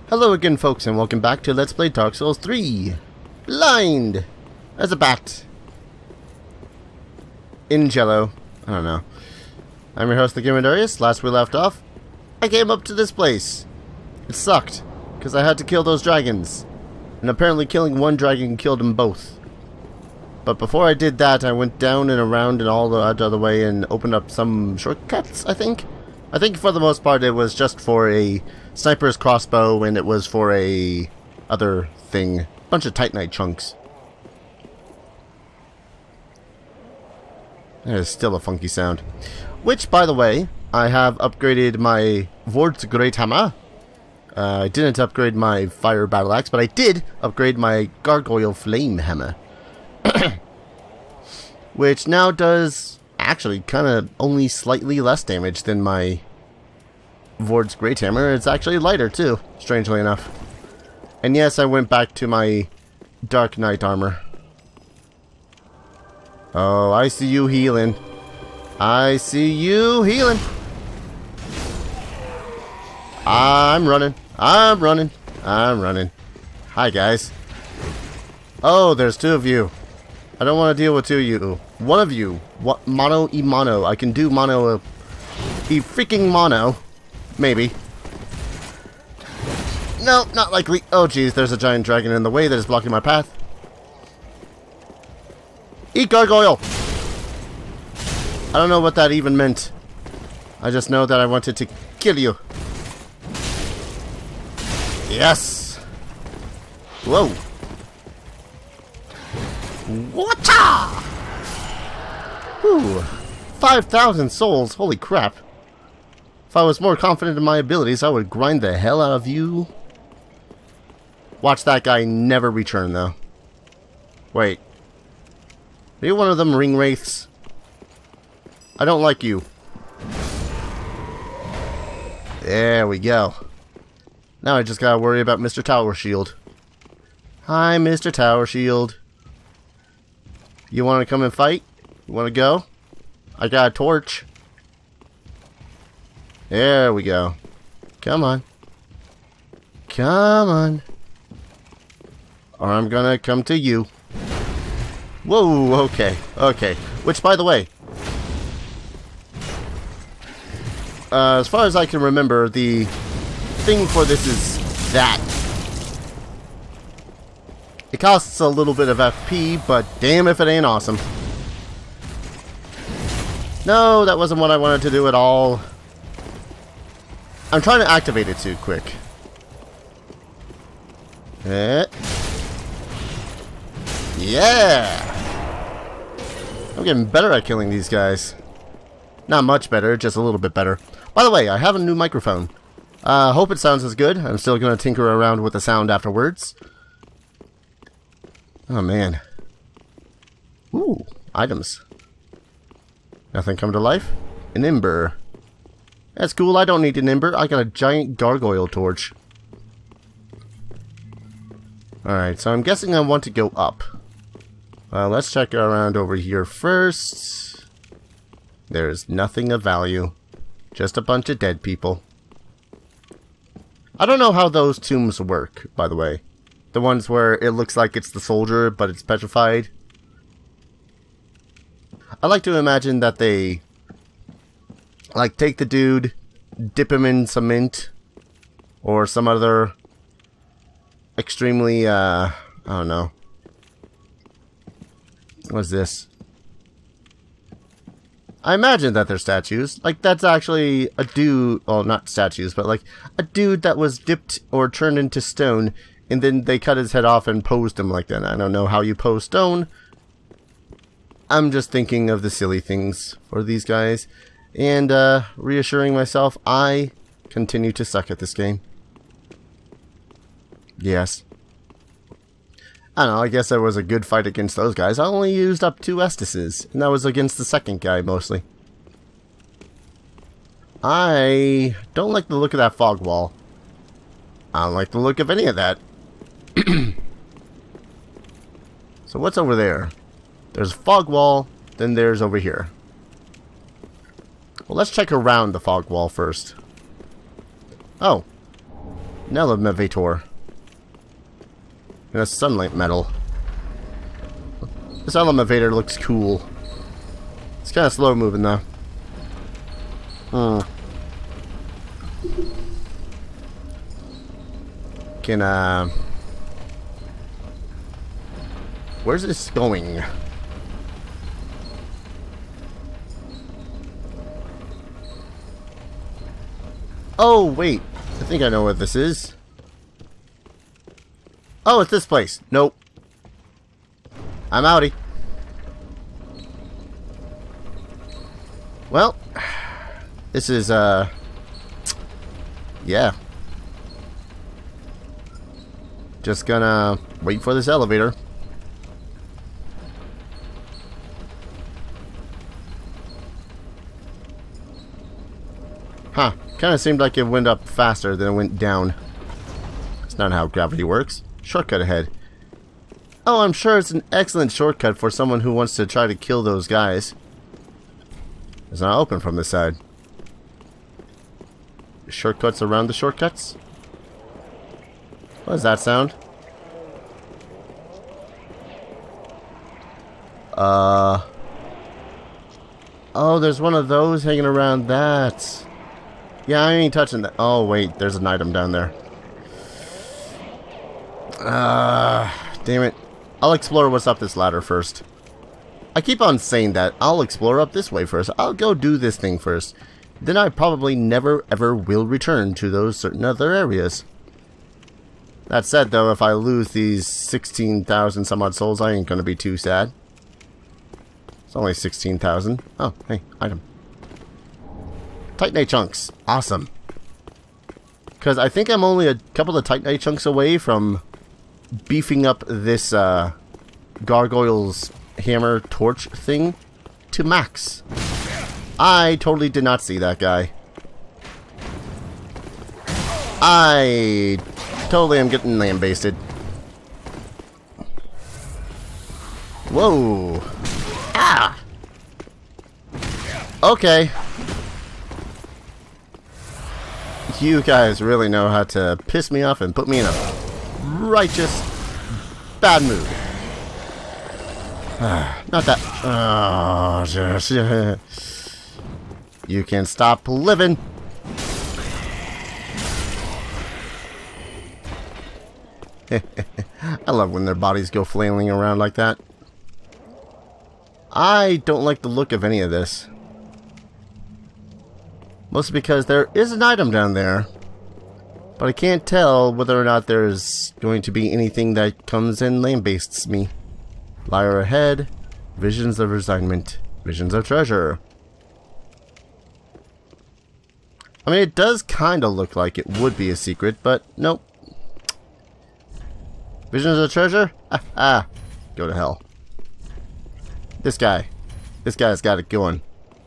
Hello again, folks, and welcome back to Let's Play Dark Souls 3. Blind as a bat. In jello. I don't know. I'm your host, the Gamer Darius. Last we left off, I came up to this place. It sucked, because I had to kill those dragons. And apparently killing one dragon killed them both. But before I did that, I went down and around and all the other way and opened up some shortcuts, I think. I think for the most part it was just for a sniper's crossbow and it was for a other thing. Bunch of Titanite chunks. That is still a funky sound. Which, by the way, I have upgraded my Vord's Great Hammer. I didn't upgrade my Fire Battle Axe, but I did upgrade my Gargoyle Flame Hammer. Which now does actually kind of only slightly less damage than my Vord's Great Hammer. It's actually lighter too, strangely enough. And yes, I went back to my Dark Knight armor. Oh, I see you healing. I see you healing. I'm running. I'm running. I'm running. Hi, guys. Oh, there's two of you. I don't want to deal with two of you. One of you. What? Mono e mono. I can do mono e freaking mono. Maybe. No, not likely. Oh, geez. There's a giant dragon in the way that is blocking my path. Eat gargoyle! I don't know what that even meant. I just know that I wanted to kill you. Yes! Whoa! Whatcha! Whew. 5,000 souls, holy crap. If I was more confident in my abilities, I would grind the hell out of you. Watch that guy never return, though. Wait. Are you one of them ring wraiths? I don't like you. There we go. Now I just gotta worry about Mr. Tower Shield. Hi, Mr. Tower Shield. You want to come and fight? You want to go? I got a torch. There we go. Come on. Come on. Or I'm gonna come to you. Whoa, okay, okay. Which, by the way, as far as I can remember, the thing for this is that. It costs a little bit of FP, but damn if it ain't awesome. No, that wasn't what I wanted to do at all. I'm trying to activate it too quick. Yeah! I'm getting better at killing these guys. Not much better, just a little bit better. By the way, I have a new microphone. Hope it sounds as good. I'm still going to tinker around with the sound afterwards. Oh, man. Ooh, items. Nothing come to life? An ember. That's cool, I don't need an ember. I got a giant gargoyle torch. Alright, so I'm guessing I want to go up. Let's check around over here first. There's nothing of value. Just a bunch of dead people. I don't know how those tombs work, by the way. The ones where it looks like it's the soldier, but it's petrified. I like to imagine that they like take the dude, dip him in some mint, or some other extremely, I don't know. What's this? I imagine that they're statues. Like, that's actually a dude, well, not statues, but like a dude that was dipped or turned into stone, and then they cut his head off and posed him like that. I don't know how you pose stone. I'm just thinking of the silly things for these guys. And reassuring myself, I continue to suck at this game. Yes. I don't know, I guess that was a good fight against those guys. I only used up 2 Estises, and that was against the second guy, mostly. I don't like the look of that fog wall. I don't like the look of any of that. So what's over there? There's a fog wall, then there's over here. Well, let's check around the fog wall first. Oh. An elevator. And a sunlight metal. This elevator looks cool. It's kind of slow moving though. Can where's this going? Oh wait, I think I know what this is. Oh, it's this place. Nope. I'm outie. Well, this is, yeah. Just gonna wait for this elevator. Huh. Kinda seemed like it went up faster than it went down. That's not how gravity works. Shortcut ahead. Oh, I'm sure it's an excellent shortcut for someone who wants to try to kill those guys. It's not open from this side. Shortcuts around the shortcuts? What does that sound? Oh, there's one of those hanging around that. Yeah, I ain't touching that. Oh, wait, there's an item down there. Damn it. I'll explore what's up this ladder first. I keep on saying that. I'll explore up this way first. I'll go do this thing first. Then I probably never ever will return to those certain other areas. That said though, if I lose these 16,000 some odd souls, I ain't gonna be too sad. It's only 16,000. Oh, hey, item. Titanite chunks. Awesome. Because I think I'm only a couple of Titanite chunks away from beefing up this gargoyle's hammer torch thing to max. I totally did not see that guy. I totally am getting lambasted. Whoa. Ah! Okay. You guys really know how to piss me off and put me in a righteous bad mood. Not that. Oh, just. You can stop living. I love when their bodies go flailing around like that. I don't like the look of any of this. Mostly because there is an item down there. But I can't tell whether or not there's going to be anything that comes and lambastes me. Liar ahead. Visions of resignment. Visions of treasure. I mean, it does kind of look like it would be a secret, but nope. Visions of treasure? Ah. Go to hell. This guy. This guy's got it going.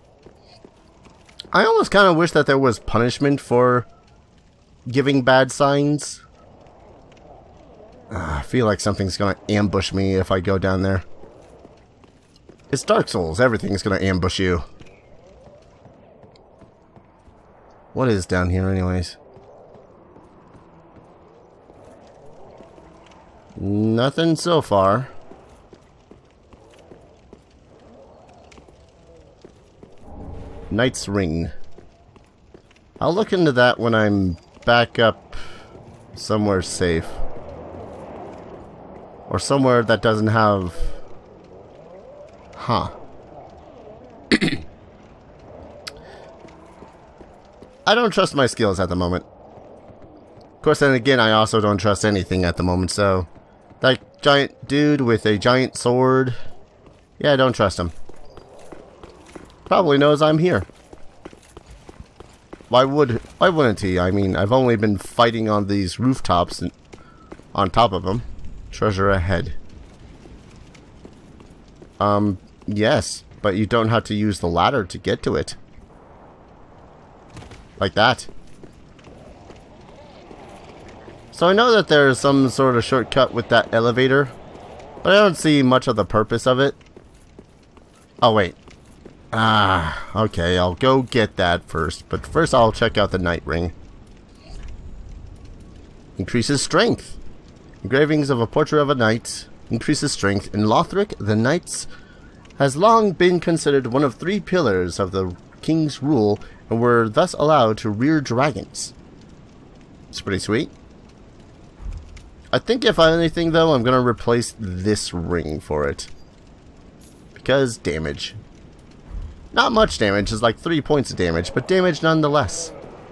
I almost kind of wish that there was punishment for giving bad signs. I feel like something's gonna ambush me if I go down there. It's Dark Souls. Everything's gonna ambush you. What is down here anyways? Nothing so far. Knight's Ring. I'll look into that when I'm back up somewhere safe. Or somewhere that doesn't have... Huh. I don't trust my skills at the moment. Of course, then again, I also don't trust anything at the moment, so... That giant dude with a giant sword... Yeah, I don't trust him. Probably knows I'm here. Why wouldn't he? I mean, I've only been fighting on these rooftops and on top of them. Treasure ahead. Yes, but you don't have to use the ladder to get to it. Like that. So I know that there's some sort of shortcut with that elevator, but I don't see much of the purpose of it. Oh, wait. Okay, I'll go get that first, but first I'll check out the night ring. increases strength. Engravings of a portrait of a knight increases strength. In Lothric, the knights has long been considered one of 3 pillars of the king's rule and were thus allowed to rear dragons. It's pretty sweet. I think if anything though, I'm going to replace this ring for it. Because damage. Not much damage, it's like 3 points of damage, but damage nonetheless.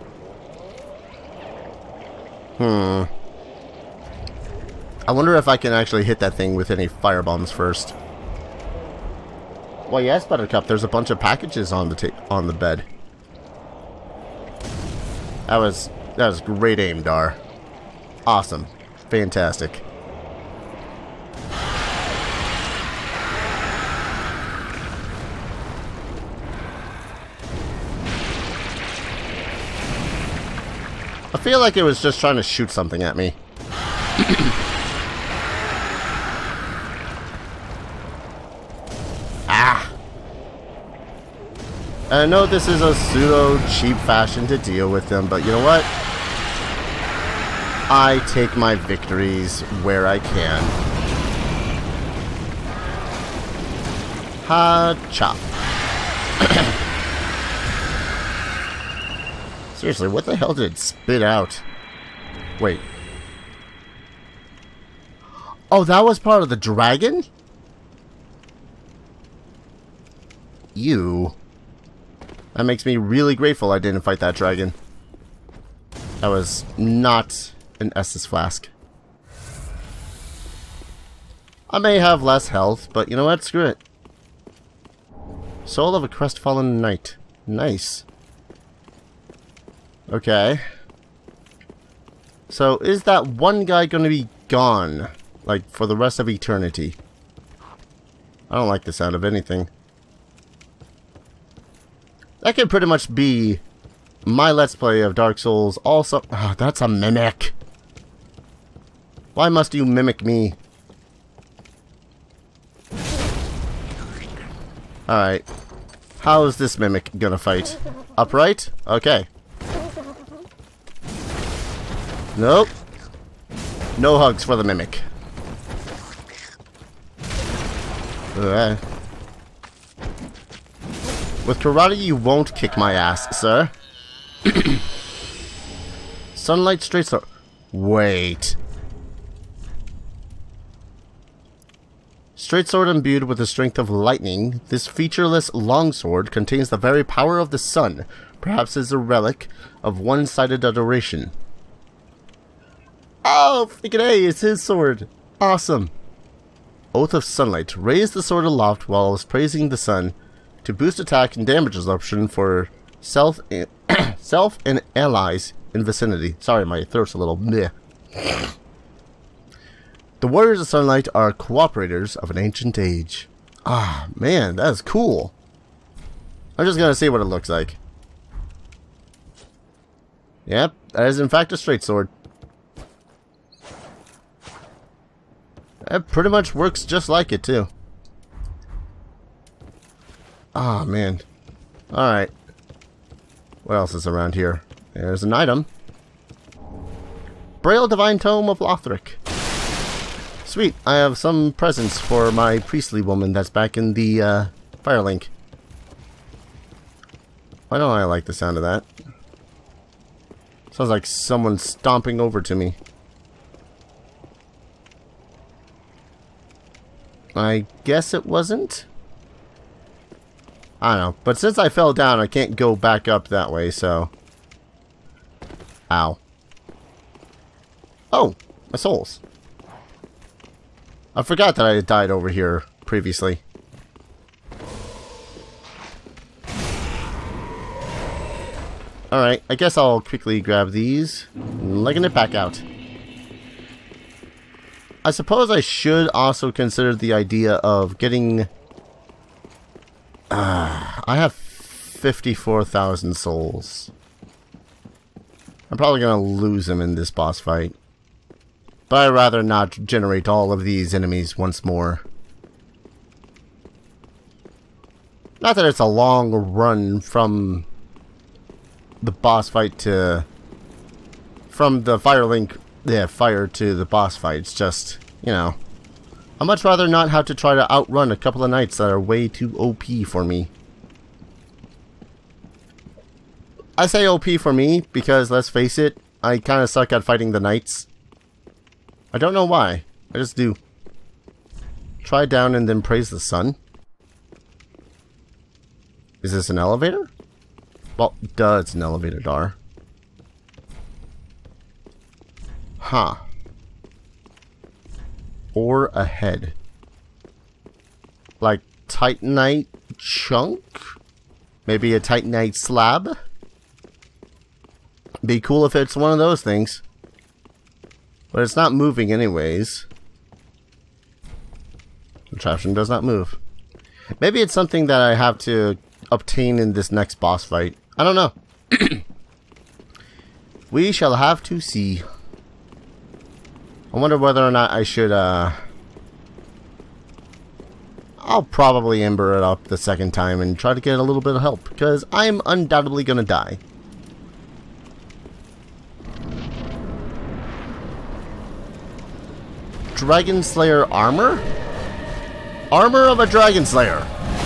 I wonder if I can actually hit that thing with any firebombs first. Well, yes, Buttercup, there's a bunch of packages on the bed. That was great aim, Dar. Awesome. Fantastic. I feel like it was just trying to shoot something at me. Ah! I know this is a pseudo-cheap fashion to deal with them, but you know what? I take my victories where I can. Ha-chop. Seriously, what the hell did it spit out? Wait. Oh, that was part of the dragon? You. That makes me really grateful I didn't fight that dragon. That was not an Estus flask. I may have less health, but you know what? Screw it. Soul of a crestfallen knight. Nice. Okay. So, is that one guy going to be gone? Like, for the rest of eternity? I don't like the sound of anything. That could pretty much be my Let's Play of Dark Souls. Also, oh, that's a mimic. Why must you mimic me? Alright. How is this mimic gonna fight? Upright? Okay. Nope. No hugs for the mimic. With karate, you won't kick my ass, sir. Sunlight straight sword. Wait. Straight sword imbued with the strength of lightning, this featureless longsword contains the very power of the sun, perhaps is a relic of one-sided adoration. Oh, freaking A, it's his sword. Awesome. Oath of Sunlight. Raise the sword aloft while praising the sun to boost attack and damage absorption for self and allies in vicinity. Sorry, my throat's a little meh. The Warriors of Sunlight are cooperators of an ancient age. Ah, man, that is cool. I'm just gonna see what it looks like. Yep, that is in fact a straight sword. That pretty much works just like it, too. Ah, man. Alright. What else is around here? There's an item. Braille Divine Tome of Lothric. Sweet, I have some presents for my priestly woman that's back in the Firelink. Why don't I like the sound of that? Sounds like someone stomping over to me. I guess it wasn't? I don't know. But since I fell down, I can't go back up that way, so... Ow. Oh! My souls. I forgot that I had died over here previously. Alright, I guess I'll quickly grab these. Legging it back out. I suppose I should also consider the idea of getting... I have 54,000 souls. I'm probably going to lose them in this boss fight. But I'd rather not generate all of these enemies once more. Not that it's a long run from the boss fight to... from the Firelink yeah, fire to the boss fight. It's just, you know, I'd much rather not have to try to outrun a couple of knights that are way too OP for me. I say OP for me because, let's face it, I kind of suck at fighting the knights. I don't know why. I just do. Try down and then praise the sun. Is this an elevator? Well, duh, it's an elevator door. Huh. Or ahead. Like Titanite chunk? Maybe a Titanite slab? Be cool if it's one of those things. But it's not moving anyways. Contraption does not move. Maybe it's something that I have to obtain in this next boss fight. I don't know. We shall have to see. I wonder whether or not I should, I'll probably ember it up the second time and try to get a little bit of help, because I'm undoubtedly gonna die. Dragonslayer Armour? Armor of a Dragonslayer.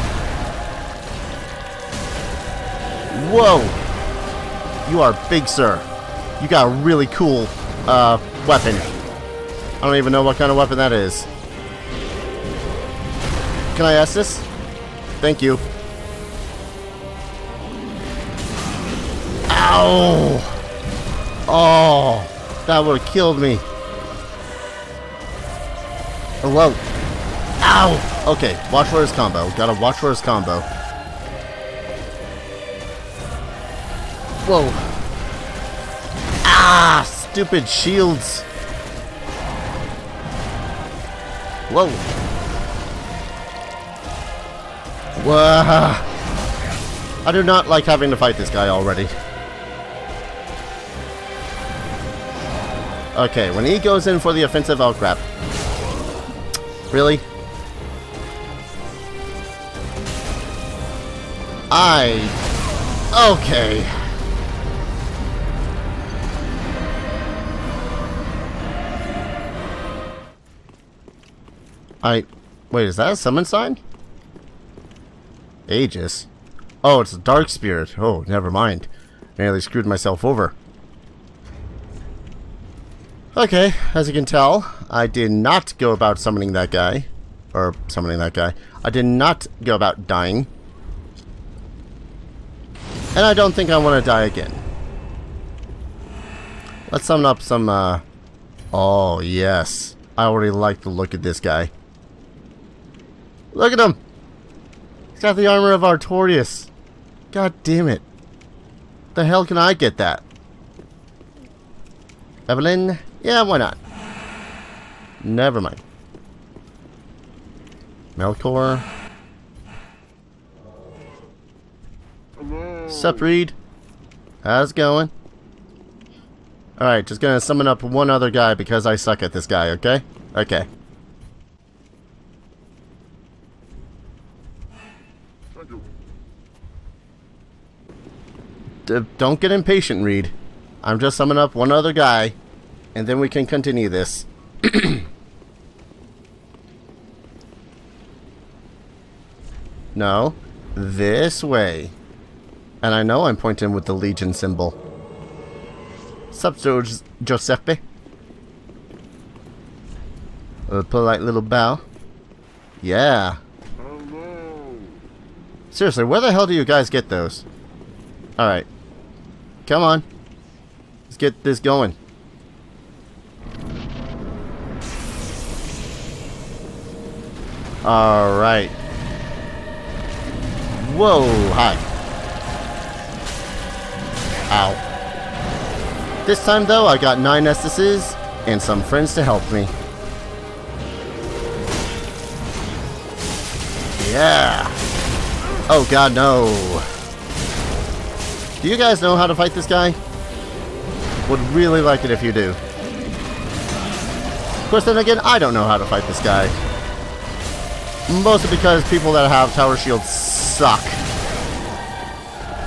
Whoa! You are big, sir. You got a really cool, weapon. I don't even know what kind of weapon that is. Can I ask this? Thank you. Ow! Oh, that would have killed me. Hello. Ow! Okay, watch for his combo. Gotta watch for his combo. Whoa. Ah! Stupid shields. Whoa. Whoa. I do not like having to fight this guy already. Okay, when he goes in for the offensive, oh crap. Really? Okay. Wait, is that a summon sign? Aegis. Oh, it's a dark spirit. Oh, never mind. Nearly screwed myself over. Okay, as you can tell, I did not go about summoning that guy. Or summoning that guy. I did not go about dying. And I don't think I want to die again. Let's summon up some, oh, yes. I already like the look of this guy. Look at him! He's got the armor of Artorias. God damn it. The hell can I get that? Evelyn? Yeah, why not? Never mind. Melkor. Sup, Reed? How's it going? Alright, just gonna summon up one other guy because I suck at this guy, okay? Okay. Don't get impatient, Reed. I'm just summoning up one other guy, and then we can continue this. No, this way. And I know I'm pointing with the Legion symbol. Sup, Giuseppe? A polite little bow. Yeah. Seriously, where the hell do you guys get those? Alright. Come on. Let's get this going. Alright. Whoa, hi. Ow. This time though, I got 9 Estuses and some friends to help me. Yeah. Oh god, no. Do you guys know how to fight this guy? Would really like it if you do. Of course, then again, I don't know how to fight this guy. Mostly because people that have tower shields suck.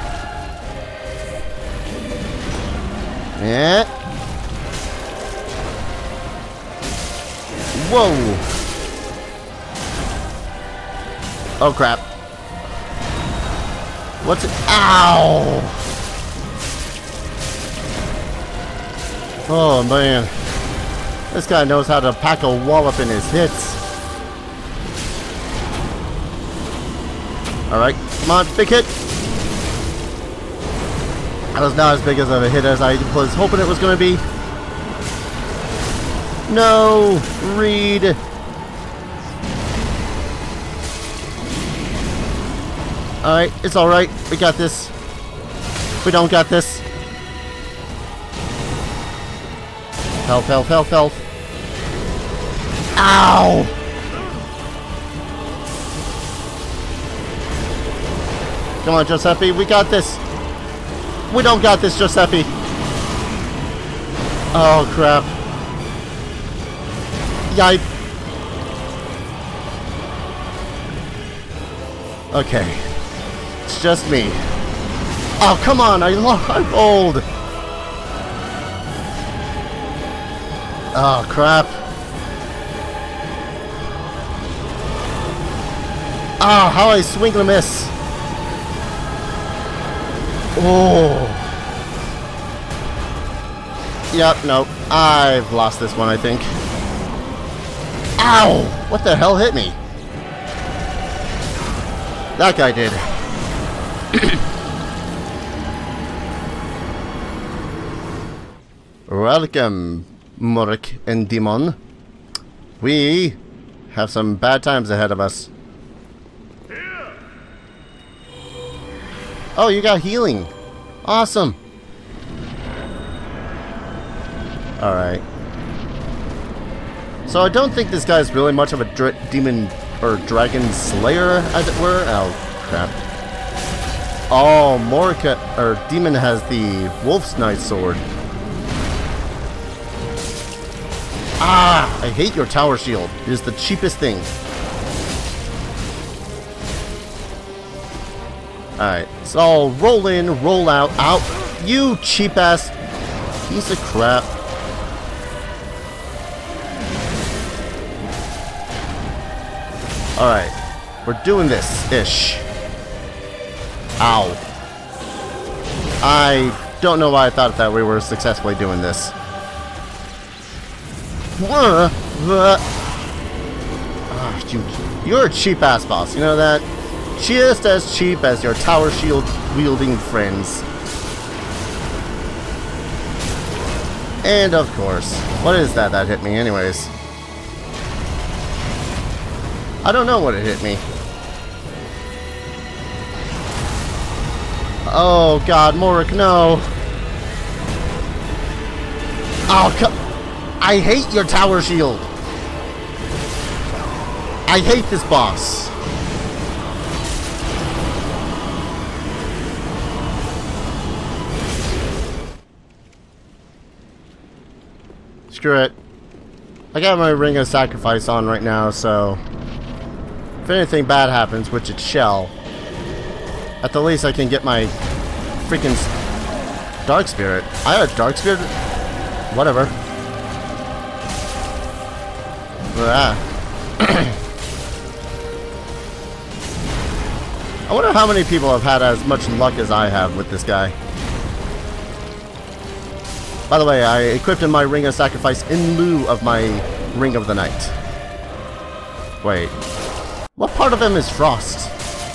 Yeah. Whoa! Oh crap. What's it? Ow! Oh man. This guy knows how to pack a wallop in his hits. Alright, come on, big hit! That was not as big as of a hit as I was hoping it was going to be. No! Reed! Alright, it's alright. We got this. We don't got this. Health, health, health, health. Ow! Come on, Giuseppe, we got this. We don't got this, Giuseppe. Oh, crap. Yipe. Okay. It's just me. Oh, come on, I rolled. Oh, crap. Ah, how I swing and miss. Oh. Yep, no. I've lost this one, I think. Ow! What the hell hit me? That guy did. Welcome, Murik and Demon. We have some bad times ahead of us. Oh, you got healing. Awesome. Alright. So I don't think this guy's really much of a demon or dragon slayer, as it were. Oh, crap. Oh, Morika, or Demon has the Wolf's Knight sword. Ah, I hate your tower shield. It is the cheapest thing. Alright, so roll in, roll out, out. You cheap ass piece of crap. Alright, we're doing this-ish. Ow. I don't know why I thought that we were successfully doing this. You're a cheap ass boss, you know that? Just as cheap as your tower shield wielding friends. And of course, what is that hit me anyways? I don't know what it hit me. Oh god, Morik, no. Oh, I hate your tower shield. I hate this boss. Screw it. I got my Ring of Sacrifice on right now, so if anything bad happens, which it shall, at the least I can get my freaking Dark Spirit. I had a Dark Spirit? Whatever. I wonder how many people have had as much luck as I have with this guy. By the way, I equipped in my Ring of Sacrifice in lieu of my Ring of the Night. Wait. What part of him is frost?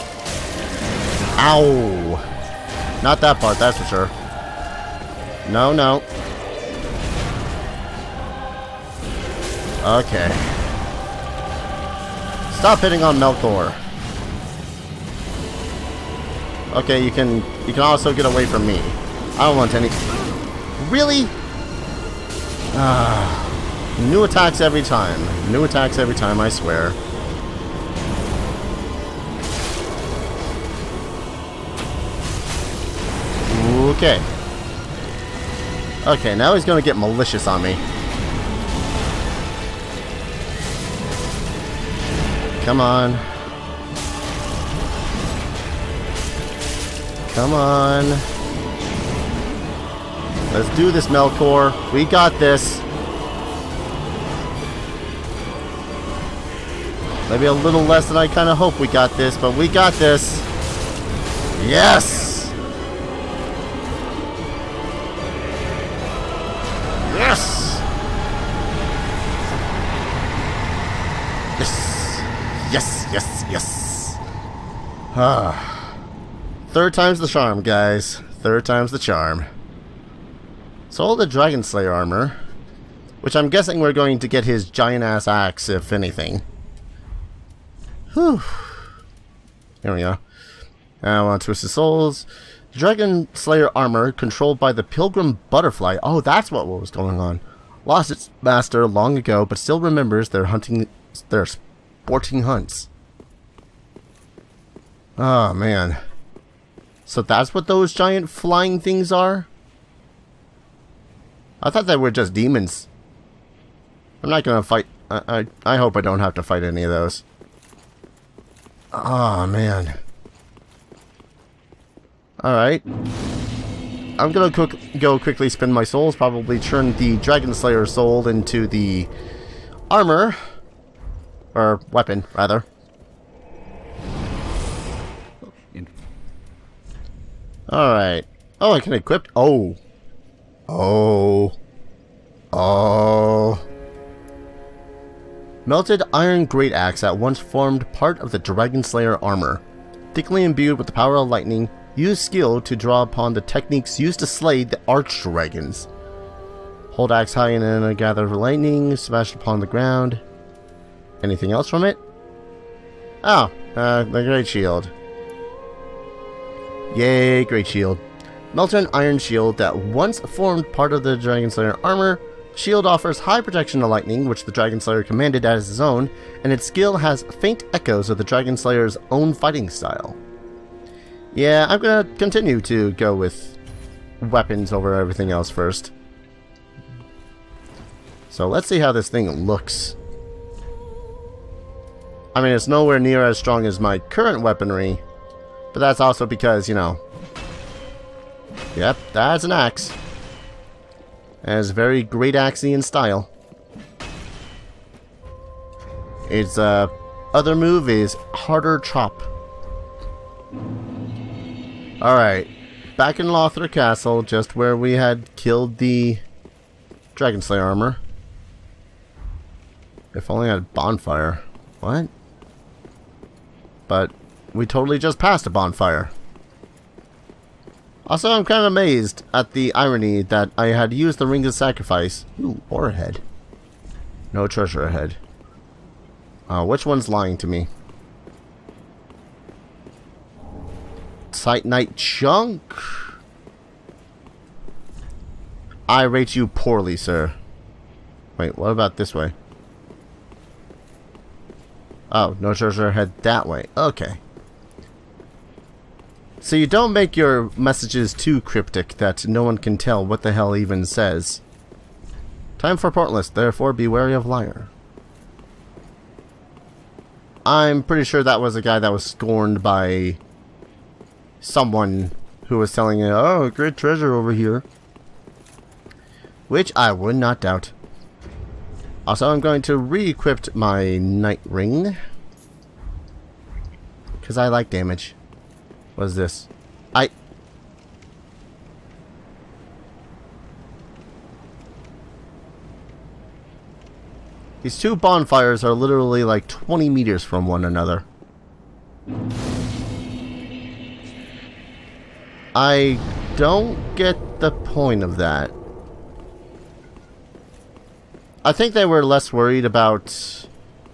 Ow. Not that part, that's for sure. No, no. Okay. Stop hitting on Melkor. Okay, you can also get away from me. I don't want any. Really? New attacks every time. New attacks every time, I swear. Okay. Okay, now he's gonna get malicious on me. Come on. Come on. Let's do this, Melkor. We got this. Maybe a little less than I kind of hope we got this, but we got this. Yes! Yes! Yes! Yes, yes, yes. Third time's the charm, guys. Third time's the charm. So all the Dragonslayer armor, which I'm guessing we're going to get his giant-ass axe, if anything. Whew. Here we go. I want Twisted Souls. Dragonslayer armor, controlled by the Pilgrim Butterfly. Oh, that's what was going on. Lost its master long ago, but still remembers their sporting hunts. Oh, man. So that's what those giant flying things are? I thought they were just demons. I'm not gonna fight. I hope I don't have to fight any of those. Oh, man. Alright. I'm gonna go quickly spend my souls, probably turn the Dragonslayer soul into the armor. Or weapon, rather. Alright. Oh, I can equip. Oh. Oh. Oh. Melted iron great axe that once formed part of the Dragonslayer armor. Thickly imbued with the power of lightning, use skill to draw upon the techniques used to slay the archdragons. Hold axe high and then gather lightning, smash upon the ground. Anything else from it? Oh, the great shield. Yay, great shield. Melted iron shield that once formed part of the Dragonslayer armor. Shield offers high protection to lightning, which the Dragonslayer commanded as his own, and its skill has faint echoes of the Dragonslayer's own fighting style. Yeah, I'm gonna continue to go with weapons over everything else first. So let's see how this thing looks. I mean, it's nowhere near as strong as my current weaponry, but that's also because, you know... Yep, that's an axe. Has very great Axian style. Its other move is Harder Chop. Alright. Back in Lothar Castle, just where we had killed the Dragonslayer armor. If only I had bonfire. What? But we totally just passed a bonfire. Also, I'm kind of amazed at the irony that I had used the Ring of Sacrifice. Ooh, ore ahead. No treasure ahead. Which one's lying to me? Titanite chunk? I rate you poorly, sir. Wait, what about this way? Oh, no treasure ahead that way. Okay. So you don't make your messages too cryptic that no one can tell what the hell even says. Time for Portless, therefore be wary of liar. I'm pretty sure that was a guy that was scorned by someone who was telling you, oh, great treasure over here. Which I would not doubt. Also, I'm going to re-equip my Night Ring. Because I like damage. What is this? These two bonfires are literally like 20 meters from one another. I don't get the point of that. I think they were less worried about...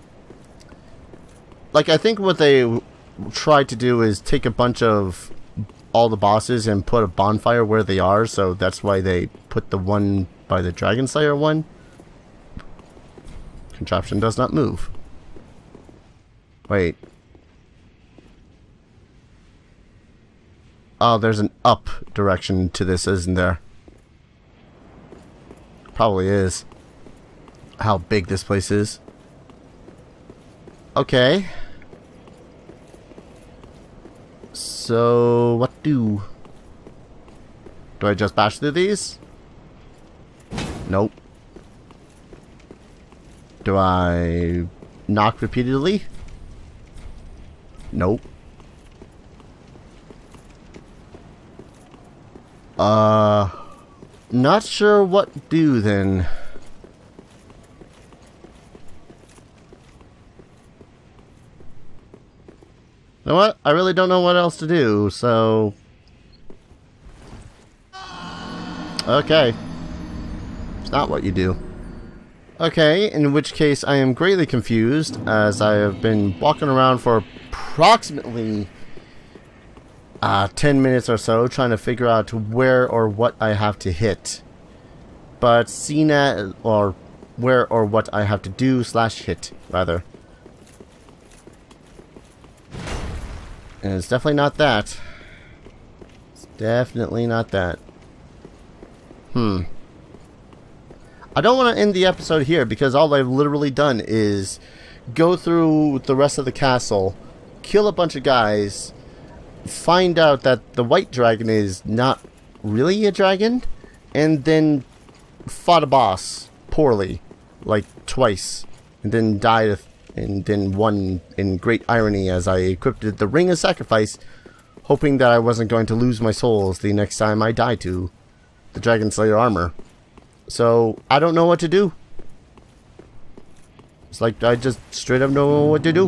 Like, I think what they tried to do is take a bunch of all the bosses and put a bonfire where they are, so that's why they put the one by the Dragonslayer one. Contraption does not move. Wait. Oh, there's an up direction to this, isn't there? Probably is. How big this place is. Okay. So, what do? Do I just bash through these? Nope. Do I knock repeatedly? Nope. Not sure what to do then. You know what? I really don't know what else to do, so... Okay. It's not what you do. Okay, in which case I am greatly confused, as I have been walking around for approximately 10 minutes or so, trying to figure out where or what I have to hit. But CNET, or where or what I have to do / hit, rather. And it's definitely not that. It's definitely not that. I don't want to end the episode here because all I've literally done is go through the rest of the castle, kill a bunch of guys, find out that the white dragon is not really a dragon, and then fought a boss poorly, like twice, and then died, and then won in great irony as I equipped the Ring of Sacrifice, hoping that I wasn't going to lose my souls the next time I die to the Dragonslayer Armour. So, I don't know what to do. It's like I just straight up know what to do.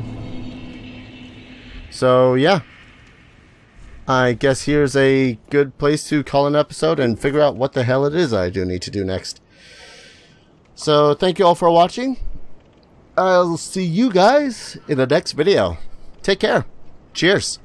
So, yeah. I guess here's a good place to call an episode and figure out what the hell it is I do need to do next. So, thank you all for watching. I'll see you guys in the next video. Take care. Cheers.